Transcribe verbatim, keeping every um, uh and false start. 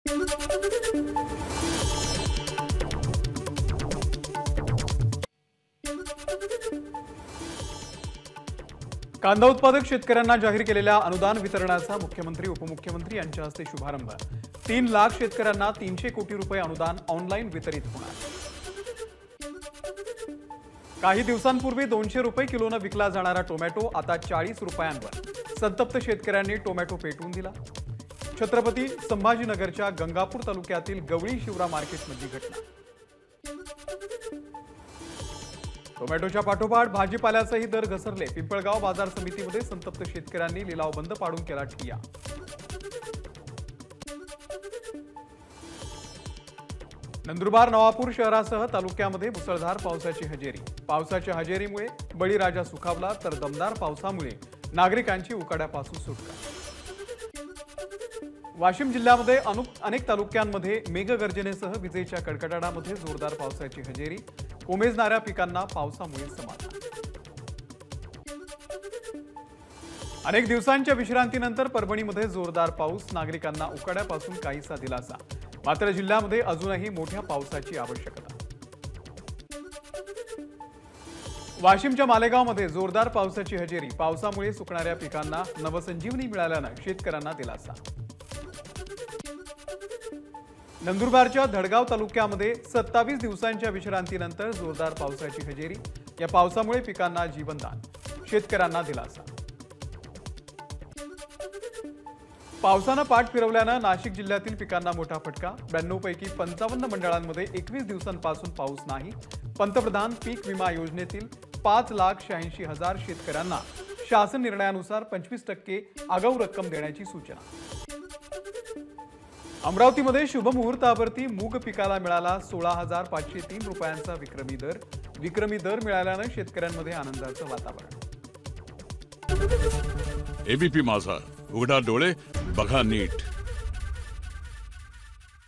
कांदा उत्पादक शेतकऱ्यांना जाहीर केलेल्या अनुदान वितरणाचा मुख्यमंत्री उपमुख्यमंत्री यांच्या हस्ते शुभारंभ। तीन लाख शेतकऱ्यांना तीनशे कोटी रुपये अनुदान ऑनलाईन वितरित होणार। काही दिवसांपूर्वी दोनशे रुपये किलोने विकला जाणारा टोमॅटो आता चाळीस रुपयांवर। संतप्त शेतकऱ्यांनी टोमॅटो पेटवून दिला। छत्रपती संभाजीनगरच्या गंगापूर तालुक्यातील गवळी शिवरा मार्केटमधली घटना। टोमॅटोच्या पाठोपाठ भाजीपाल्याचेही दर घसरले। पिंपळगाव बाजार समितीमध्ये संतप्त शेतकऱ्यांनी लिलाव बंद पाडून केला ठिय्या। नंदुरबार नवापूर शहरासह तालुक्यामध्ये मुसळधार पावसाची हजेरी। पावसाच्या हजेरीमुळे बळीराजा सुखावला तर दमदार पावसामुळे नागरिकांची उकाड्यापासून सुटका। वाशिम जिल्ह्यामध्ये अनेक तालुक्यांमध्ये मेघगर्जनेसह विजेच्या कडकडाटामध्ये जोरदार पावसाची हजेरी। कोमेजणाऱ्या पिकांना पावसामुळे समाधान। अनेक दिवसांच्या विश्रांतीनंतर परभणीमध्ये जोरदार पाऊस। नागरिकांना उकाड्यापासून काहीसा दिलासा। मात्र जिल्ह्यामध्ये अजूनही मोठ्या पावसाची आवश्यकता। वाशिमच्या मालेगावमध्ये जोरदार पावसाची हजेरी। पावसामुळे सुकणाऱ्या पिकांना नवसंजीवनी मिळाल्याने शेतकऱ्यांना दिलासा। नंदुरबारच्या धडगाव तालुक्यामध्ये सत्तावीस दिवसांच्या विश्रांतीनंतर जोरदार पावसाची हजेरी। या पावसामुळे पिकांना जीवनदान, शेतकऱ्यांना दिलासा। पावसाने पाठ फिरवल्याने नाशिक जिल्ह्यातील पिकांना मोठा फटका। ब्याण्णव पैकी पंचावन्न मंडळांमध्ये एकवीस दिवसांपासून पाऊस नाही। पंतप्रधान पीक विमा योजनेतील पाच लाख शहाऐंशी हजार शेतकऱ्यांना शासन निर्णयानुसार पंचवीस टक्के आगाऊ रक्कम देण्याची सूचना। अमरावतीमध्ये शुभ मुहूर्तावरती मूग पिकाला मिळाला सोळा हजार पाचशे तीन रुपयांचा विक्रमी दर। विक्रमी दर मिळाल्याने शेतकऱ्यांमध्ये आनंदाचं वातावरण। एबीपी माझा, उघडा डोळे बघा नीट।